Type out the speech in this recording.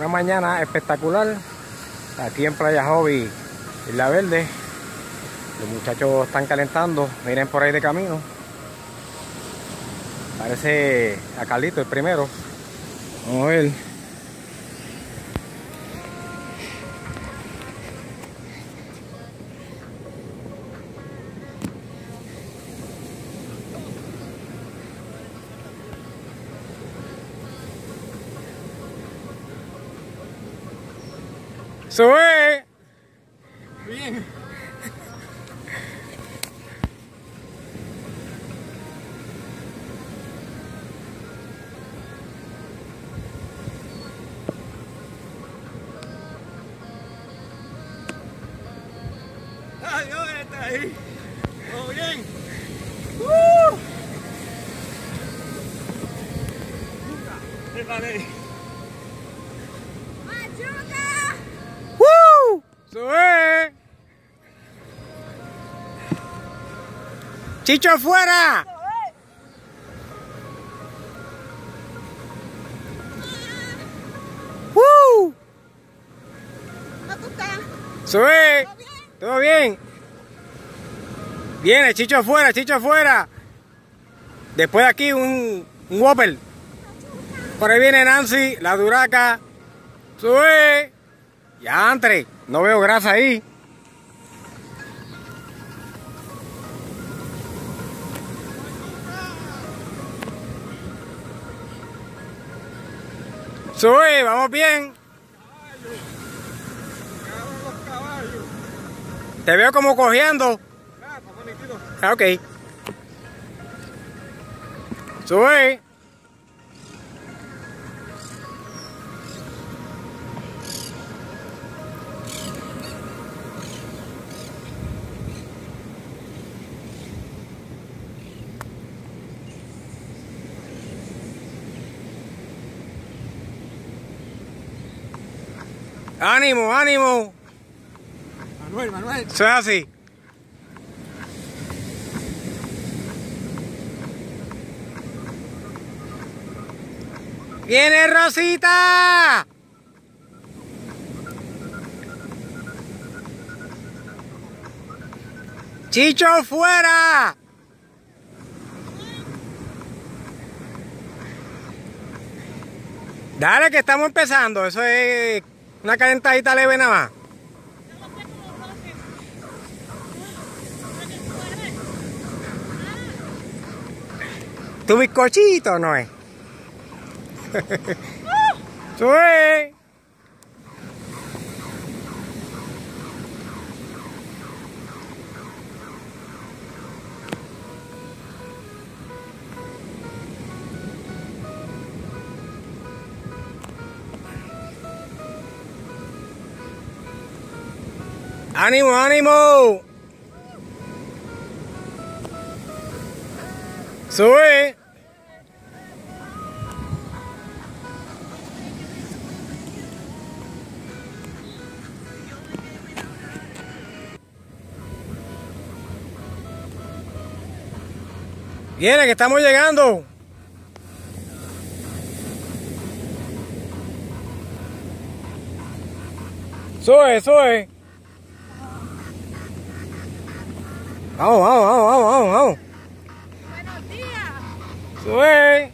Una mañana espectacular aquí en Playa Hobby, Isla Verde. Los muchachos están calentando, miren por ahí de camino. Parece a Carlito el primero. Vamos a ver. ¡Sube! Bien. Adiós, está ahí. ¿Todo bien? Prepare. ¡Sube! ¡Chicho afuera! ¿Cómo estás? ¡Sube! ¿Todo bien? Viene, Chicho afuera, Chicho afuera. Después de aquí un Whopper. Por ahí viene Nancy, la duraca. ¡Sube! Ya entre, no veo grasa ahí. Sube, vamos bien. Te veo como cojeando. Ah, ok. Sube. ¡Ánimo, ánimo! Manuel. Eso es así. ¡Viene Rosita! ¡Chicho fuera! Dale que estamos empezando, eso es una calentadita leve nada más. ¿Tu bizcochito no es? ¡Sube! ¡Ánimo, ánimo! ¡Sube! Viene, que estamos llegando. Sube, sube. Vamos. Buenos días. Sube.